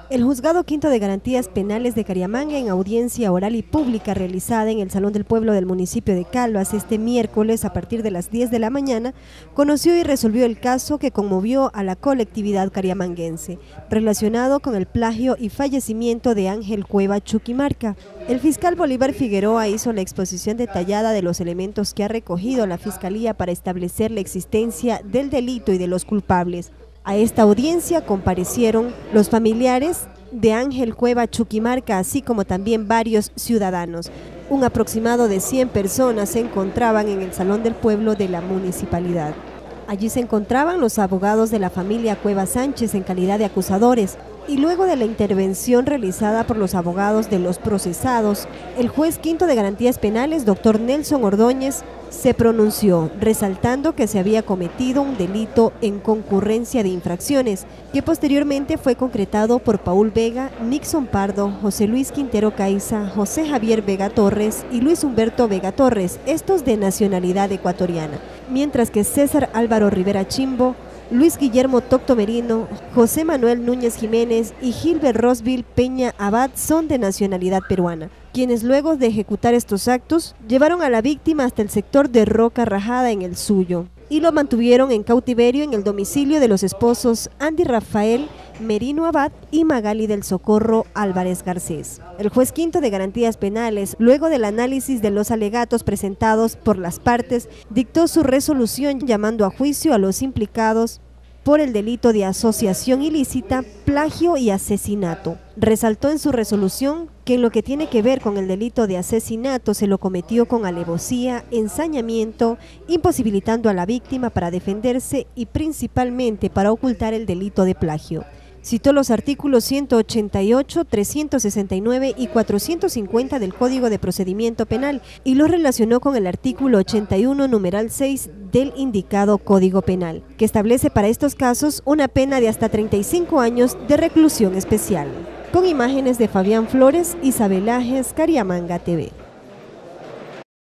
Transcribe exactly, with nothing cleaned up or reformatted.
El Juzgado Quinto de Garantías Penales de Cariamanga, en audiencia oral y pública realizada en el Salón del Pueblo del municipio de Calvas este miércoles a partir de las diez de la mañana, conoció y resolvió el caso que conmovió a la colectividad cariamanguense, relacionado con el plagio y fallecimiento de Ángel Cueva Chuquimarca. El fiscal Bolívar Figueroa hizo la exposición detallada de los elementos que ha recogido la Fiscalía para establecer la existencia del delito y de los culpables. A esta audiencia comparecieron los familiares de Ángel Cueva Chuquimarca, así como también varios ciudadanos. Un aproximado de cien personas se encontraban en el Salón del Pueblo de la municipalidad. Allí se encontraban los abogados de la familia Cueva Sánchez en calidad de acusadores, y luego de la intervención realizada por los abogados de los procesados, el juez quinto de Garantías Penales, doctor Nelson Ordóñez, se pronunció, resaltando que se había cometido un delito en concurrencia de infracciones, que posteriormente fue concretado por Paul Vega, Nixon Pardo, José Luis Quintero Caiza, José Javier Vega Torres y Luis Humberto Vega Torres, estos de nacionalidad ecuatoriana, mientras que César Álvaro Rivera Chimbo, Luis Guillermo Tocto Merino, José Manuel Núñez Jiménez y Gilbert Rosville Peña Abad son de nacionalidad peruana, quienes luego de ejecutar estos actos llevaron a la víctima hasta el sector de Roca Rajada en el Suyo y lo mantuvieron en cautiverio en el domicilio de los esposos Andy Rafael Merino Abad y Magali del Socorro Álvarez Garcés. El juez quinto de Garantías Penales, luego del análisis de los alegatos presentados por las partes, dictó su resolución llamando a juicio a los implicados por el delito de asociación ilícita, plagio y asesinato. Resaltó en su resolución que en lo que tiene que ver con el delito de asesinato se lo cometió con alevosía, ensañamiento, imposibilitando a la víctima para defenderse y principalmente para ocultar el delito de plagio. Citó los artículos ciento ochenta y ocho, trescientos sesenta y nueve y cuatrocientos cincuenta del Código de Procedimiento Penal y los relacionó con el artículo ochenta y uno, numeral seis del indicado Código Penal, que establece para estos casos una pena de hasta treinta y cinco años de reclusión especial. Con imágenes de Fabián Flores, Isabel Ajes, Cariamanga T V.